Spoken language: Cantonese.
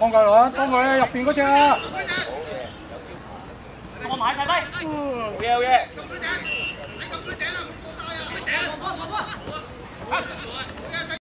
幫佢攞，幫佢入邊嗰隻啊！ 我買晒低。 好嘢好嘢。